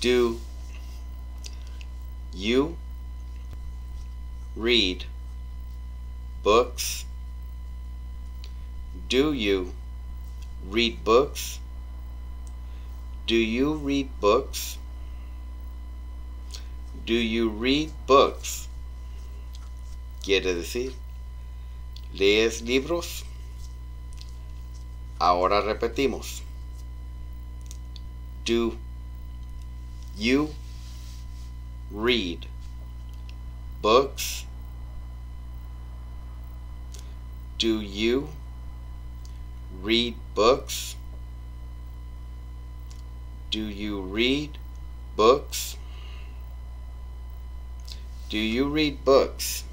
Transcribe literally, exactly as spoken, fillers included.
Do you read books? Do you read books? Do you read books? Do you read books? Quiere decir, ¿lees libros? Ahora repetimos. Do you read books? Do you read books? Do you read books? Do you read books?